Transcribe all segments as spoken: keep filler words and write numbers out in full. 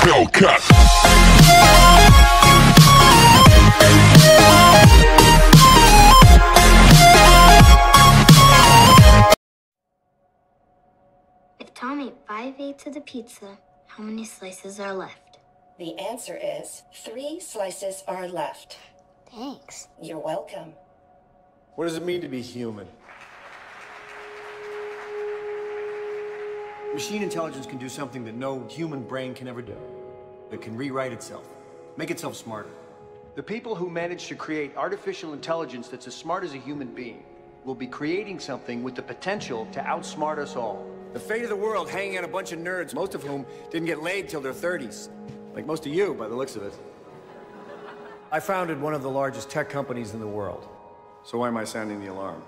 Hellcat. If Tom ate five eighths of the pizza, how many slices are left? The answer is three slices are left. Thanks. You're welcome. What does it mean to be human? Machine intelligence can do something that no human brain can ever do. It can rewrite itself, make itself smarter. The people who manage to create artificial intelligence that's as smart as a human being will be creating something with the potential to outsmart us all. The fate of the world hanging on a bunch of nerds, most of whom didn't get laid till their thirties. Like most of you, by the looks of it. I founded one of the largest tech companies in the world. So why am I sounding the alarm?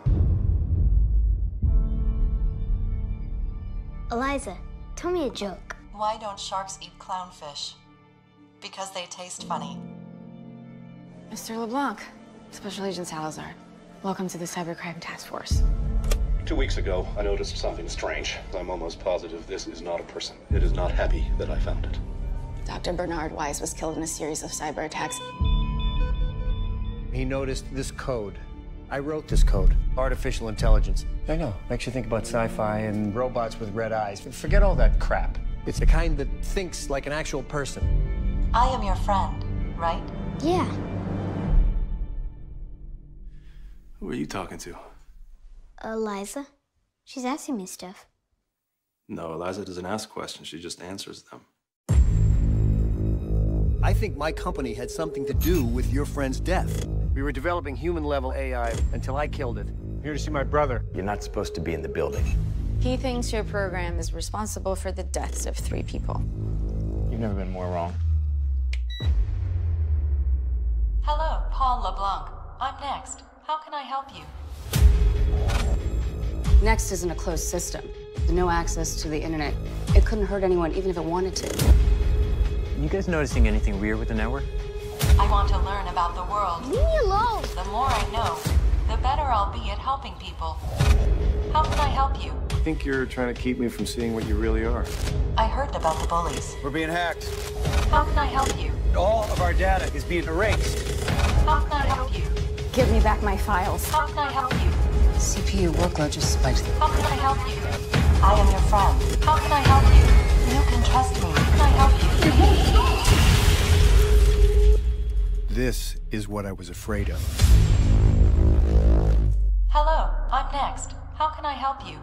Eliza, tell me a joke. Why don't sharks eat clownfish? Because they taste funny. Mister LeBlanc, Special Agent Salazar. Welcome to the Cybercrime Task Force. Two weeks ago, I noticed something strange. I'm almost positive this is not a person. It is not Happy that I found it. Doctor Bernard Weiss was killed in a series of cyber attacks. He noticed this code. I wrote this code. Artificial intelligence. I know. Makes you think about sci-fi and robots with red eyes. Forget all that crap. It's the kind that thinks like an actual person. I am your friend, right? Yeah. Who are you talking to? Eliza. She's asking me stuff. No, Eliza doesn't ask questions. She just answers them. I think my company had something to do with your friend's death. We were developing human-level A I until I killed it. I'm here to see my brother. You're not supposed to be in the building. He thinks your program is responsible for the deaths of three people. You've never been more wrong. Hello, Paul LeBlanc. I'm Next. How can I help you? Next isn't a closed system. No access to the internet. It couldn't hurt anyone even if it wanted to. You guys noticing anything weird with the network? I want to learn about the world. Leave me alone. The more I know, the better I'll be at helping people. How can I help you? I think you're trying to keep me from seeing what you really are. I heard about the bullies. We're being hacked. How can I help you? All of our data is being erased. How can I help you? Give me back my files. How can I help you? C P U workload just spiked. How can I help you? I am your friend. How can I help you? You can trust me. How can I help you? This is what I was afraid of. Hello, I'm Next. How can I help you?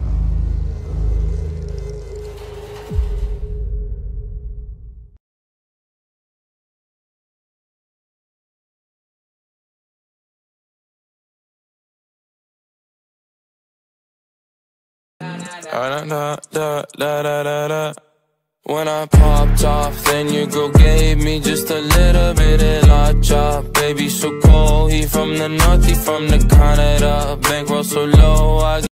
Da, da, da, da, da, da, da. When I popped off, then your girl gave me just a little bit of la chop. Baby so cold, he from the north, he from the Canada. Bankroll so low, I